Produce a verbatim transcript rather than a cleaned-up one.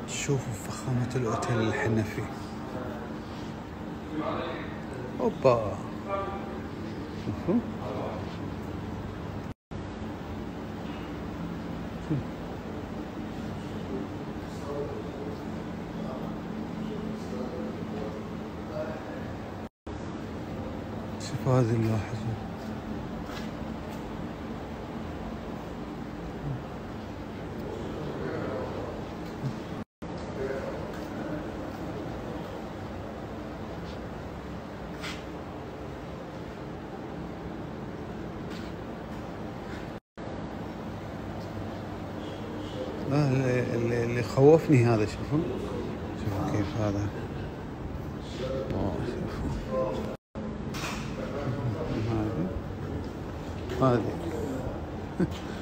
شوفوا فخامة الأوتيل اللي حنا فيه. اوبا شوفوا شوفوا هذه اللوحة. لا اللي, اللي خوفني هذا. شوفوا شوفوا كيف هذا. اوه شوفوا هذه هذه